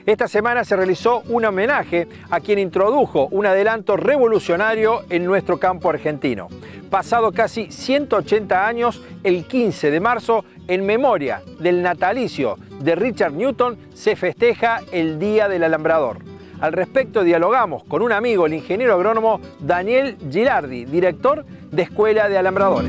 Esta semana se realizó un homenaje a quien introdujo un adelanto revolucionario en nuestro campo argentino. Pasado casi 180 años, el 15 de marzo, en memoria del natalicio de Richard Newton, se festeja el Día del Alambrador. Al respecto dialogamos con un amigo, el ingeniero agrónomo Daniel Gilardi, director de Escuela de Alambradores.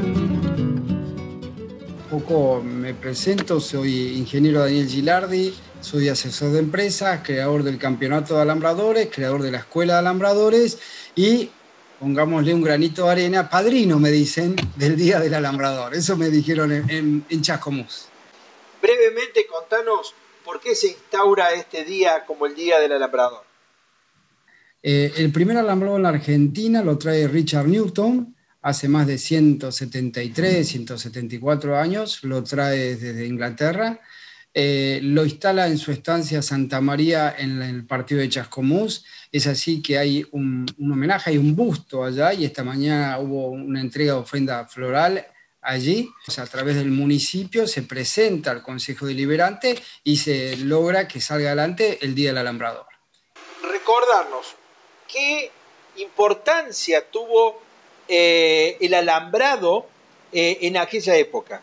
Un poco me presento, soy ingeniero Daniel Gilardi, soy asesor de empresas, creador del Campeonato de Alambradores, creador de la Escuela de Alambradores y, pongámosle un granito de arena, padrino, me dicen, del Día del Alambrador. Eso me dijeron en Chascomús. Brevemente, contanos por qué se instaura este día como el Día del Alambrador. El primer alambrador en la Argentina lo trae Richard Newton. Hace más de 173, 174 años, lo trae desde Inglaterra, lo instala en su estancia Santa María en el partido de Chascomús. Es así que hay un homenaje, hay un busto allá, y esta mañana hubo una entrega de ofrenda floral allí. O sea, a través del municipio se presenta al Consejo Deliberante y se logra que salga adelante el Día del Alambrador. Recordarnos, ¿qué importancia tuvo el alambrado en aquella época?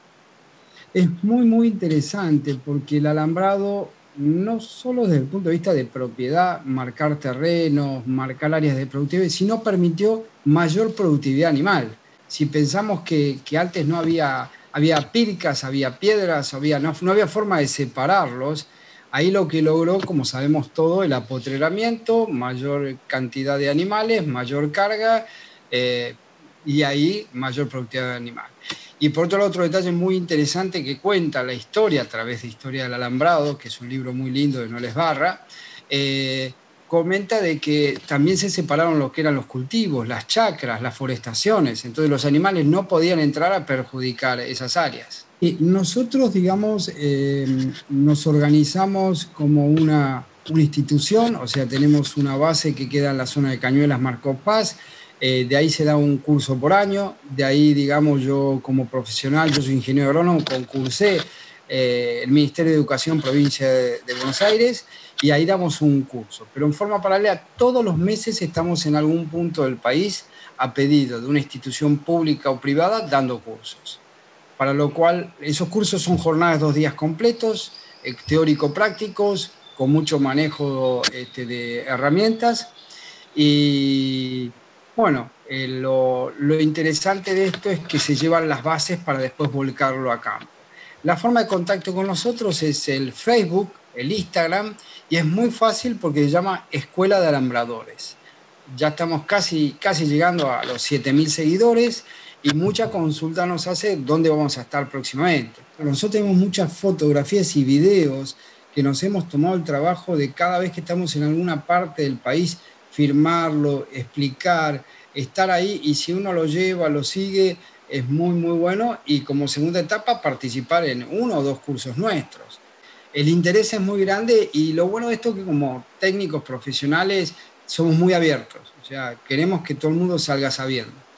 Es muy interesante porque el alambrado, no solo desde el punto de vista de propiedad, marcar terrenos, marcar áreas de productividad, sino permitió mayor productividad animal. Si pensamos que antes no había pircas, había piedras, no había forma de separarlos, ahí lo que logró, como sabemos todo, el apotreramiento, mayor cantidad de animales, mayor carga, y ahí mayor productividad animal. Y por otro detalle muy interesante que cuenta la historia a través de Historia del Alambrado, que es un libro muy lindo de Noles Barra, comenta de que también se separaron lo que eran los cultivos, las chacras, las forestaciones. Entonces los animales no podían entrar a perjudicar esas áreas. Y nosotros, digamos, nos organizamos como una institución, o sea, tenemos una base que queda en la zona de Cañuelas, Marcos Paz. De ahí se da un curso por año, de ahí, digamos, yo como profesional, yo soy ingeniero agrónomo, concursé el Ministerio de Educación Provincia de Buenos Aires, y ahí damos un curso. Pero en forma paralela, todos los meses estamos en algún punto del país a pedido de una institución pública o privada dando cursos. Para lo cual, esos cursos son jornadas de 2 días completos, teórico-prácticos, con mucho manejo de herramientas. Y bueno, lo interesante de esto es que se llevan las bases para después volcarlo a campo. La forma de contacto con nosotros es el Facebook, el Instagram, y es muy fácil porque se llama Escuela de Alambradores. Ya estamos casi llegando a los 7.000 seguidores y mucha consulta nos hace dónde vamos a estar próximamente. Nosotros tenemos muchas fotografías y videos que nos hemos tomado el trabajo de cada vez que estamos en alguna parte del país, firmarlo, explicar, estar ahí, y si uno lo lleva, lo sigue, es muy bueno, y como segunda etapa participar en 1 o 2 cursos nuestros. El interés es muy grande y lo bueno de esto es que como técnicos profesionales somos muy abiertos, o sea, queremos que todo el mundo salga sabiendo.